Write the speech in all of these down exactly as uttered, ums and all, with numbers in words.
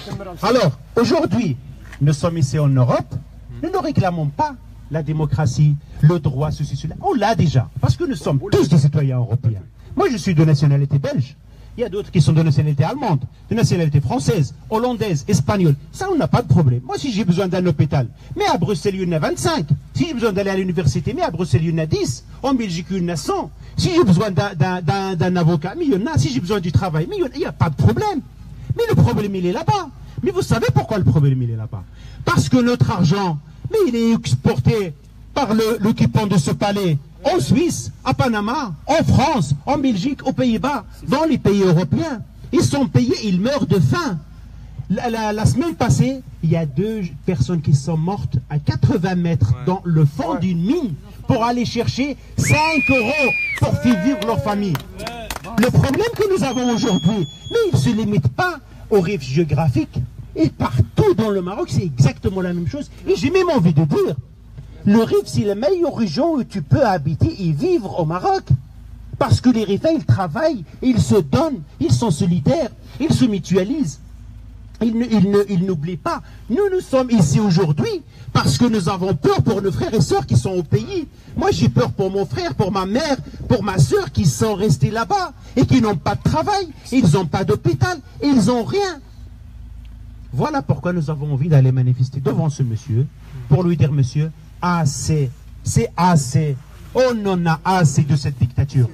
Alors, aujourd'hui, nous sommes ici en Europe, nous ne réclamons pas la démocratie, le droit, ceci, cela. On l'a déjà, parce que nous sommes tous des citoyens européens. Moi, je suis de nationalité belge. Il y a d'autres qui sont de nationalité allemande, de nationalité française, hollandaise, espagnole. Ça, on n'a pas de problème. Moi, si j'ai besoin d'un hôpital, mais à Bruxelles, il y en a vingt-cinq. Si j'ai besoin d'aller à l'université, mais à Bruxelles, il y en a dix. En Belgique, il y en a cent. Si j'ai besoin d'un avocat, mais il y en a. Si j'ai besoin du travail, mais il n'y a pas de problème. Mais le problème, il est là-bas. Mais vous savez pourquoi le problème, il est là-bas? Parce que notre argent, mais il est exporté par l'occupant de ce palais. En Suisse, à Panama, en France, en Belgique, aux Pays-Bas, dans les pays européens. Ils sont payés, ils meurent de faim. La, la, la semaine passée, il y a deux personnes qui sont mortes à quatre-vingts mètres ouais. dans le fond ouais. d'une mine pour aller chercher cinq euros pour faire vivre leur famille. Le problème que nous avons aujourd'hui, mais il ne se limite pas au rift géographique. Et partout dans le Maroc, c'est exactement la même chose. Et j'ai même envie de dire, le Rif, c'est la meilleure région où tu peux habiter et vivre au Maroc. Parce que les Rifains, ils travaillent, ils se donnent, ils sont solidaires, ils se mutualisent. Ils n'oublient pas. Nous, nous sommes ici aujourd'hui parce que nous avons peur pour nos frères et sœurs qui sont au pays. Moi, j'ai peur pour mon frère, pour ma mère, pour ma sœur qui sont restés là-bas et qui n'ont pas de travail, ils n'ont pas d'hôpital, ils n'ont rien. Voilà pourquoi nous avons envie d'aller manifester devant ce monsieur pour lui dire, monsieur, assez, c'est assez. On en a assez de cette dictature.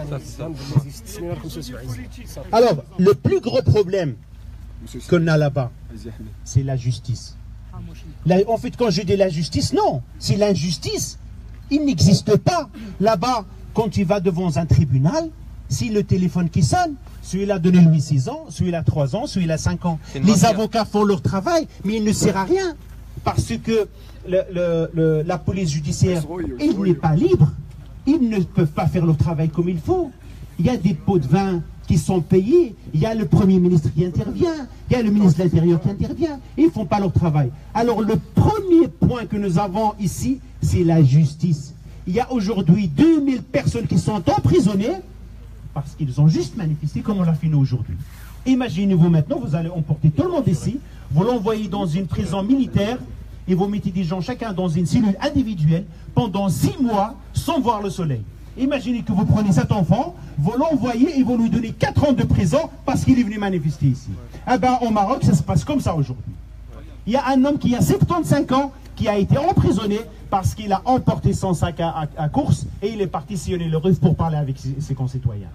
Alors, le plus gros problème qu'on a là-bas, c'est la justice. Là, en fait, quand je dis la justice, non, c'est l'injustice. Il n'existe pas. Là-bas, quand tu vas devant un tribunal, si le téléphone qui sonne, celui-là donnez-lui six ans, celui-là trois ans, celui-là cinq ans. Les avocats font leur travail, mais il ne sert à rien. Parce que le, le, le, la police judiciaire, il n'est pas libre. Ils ne peuvent pas faire leur travail comme il faut. Il y a des pots de vin qui sont payés. Il y a le Premier ministre qui intervient. Il y a le ministre de l'Intérieur qui intervient. Ils ne font pas leur travail. Alors le premier point que nous avons ici, c'est la justice. Il y a aujourd'hui deux mille personnes qui sont emprisonnées parce qu'ils ont juste manifesté comme on l'a fait nous aujourd'hui. Imaginez-vous maintenant, vous allez emporter tout le monde ici, vous l'envoyez dans une prison militaire et vous mettez des gens chacun dans une cellule individuelle pendant six mois sans voir le soleil. Imaginez que vous prenez cet enfant, vous l'envoyez et vous lui donnez quatre ans de prison parce qu'il est venu manifester ici. Eh bien, au Maroc, ça se passe comme ça aujourd'hui. Il y a un homme qui a soixante-quinze ans qui a été emprisonné parce qu'il a emporté son sac à, à, à course et il est parti sillonner le Rif pour parler avec ses, ses concitoyens.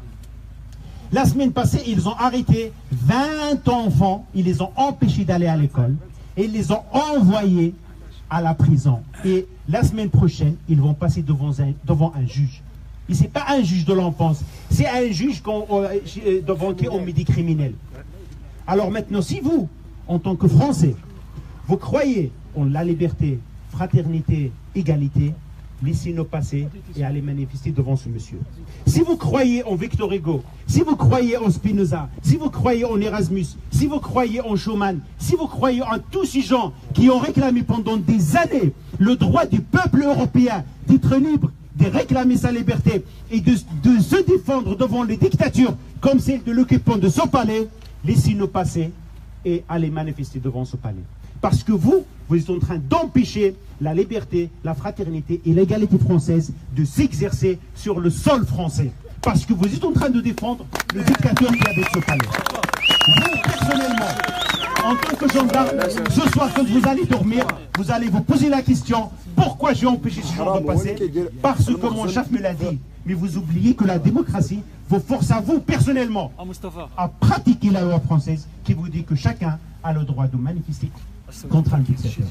La semaine passée, ils ont arrêté vingt enfants, ils les ont empêchés d'aller à l'école et ils les ont envoyés à la prison. Et la semaine prochaine, ils vont passer devant un, devant un juge. Et ce n'est pas un juge de l'enfance, c'est un juge euh, devant qui on met des criminels. Alors maintenant, si vous, en tant que Français, vous croyez en la liberté, fraternité, égalité, laissez-nous passer et allez manifester devant ce monsieur. Si vous croyez en Victor Hugo, si vous croyez en Spinoza, si vous croyez en Erasmus, si vous croyez en Schumann, si vous croyez en tous ces gens qui ont réclamé pendant des années le droit du peuple européen d'être libre, de réclamer sa liberté et de, de se défendre devant les dictatures comme celle de l'occupant de ce palais, laissez-nous passer et allez manifester devant ce palais. Parce que vous, vous êtes en train d'empêcher la liberté, la fraternité et l'égalité française de s'exercer sur le sol français. Parce que vous êtes en train de défendre le dictateur qui habite ce palais. Vous, personnellement, en tant que gendarme, ce soir, quand vous allez dormir, vous allez vous poser la question, pourquoi j'ai empêché ce genre de passer? Parce que mon chef me l'a dit. Mais vous oubliez que la démocratie vous force à vous, personnellement, à pratiquer la loi française qui vous dit que chacun a le droit de manifester contre un dictateur.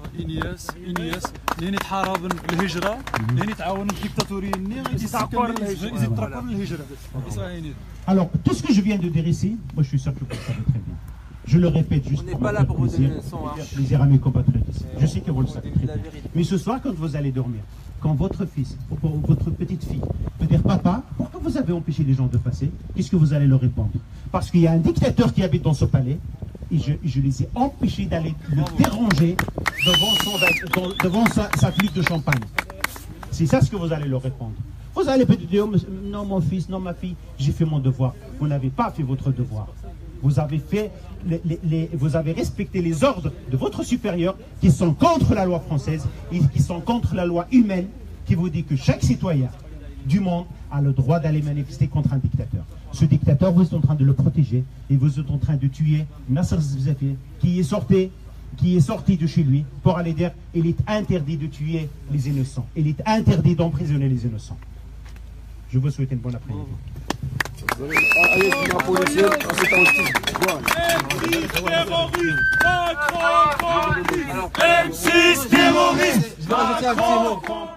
Alors, tout ce que je viens de dire ici, moi je suis sûr que vous le savez très bien. Je le répète juste pour faire plaisir, faire plaisir à mes compatriotes ici. Je sais que vous le savez très bien. Mais ce soir, quand vous allez dormir, quand votre fils ou votre petite fille peut dire « Papa, pourquoi vous avez empêché les gens de passer ?» Qu'est-ce que vous allez leur répondre? Parce qu'il y a un dictateur qui habite dans ce palais et je, je les ai empêchés d'aller le déranger devant, son, devant sa, sa flûte de champagne. C'est ça ce que vous allez leur répondre. Vous allez peut-être dire « Non mon fils, non ma fille, j'ai fait mon devoir. » Vous n'avez pas fait votre devoir. vous avez fait, les, les, les, vous avez respecté les ordres de votre supérieur qui sont contre la loi française et qui sont contre la loi humaine qui vous dit que chaque citoyen du monde a le droit d'aller manifester contre un dictateur. Ce dictateur, vous êtes en train de le protéger et vous êtes en train de tuer Nasser Zefir qui est sorti, qui est sorti de chez lui pour aller dire il est interdit de tuer les innocents, il est interdit d'emprisonner les innocents. Je vous souhaite une bonne après-midi. M six terroriste,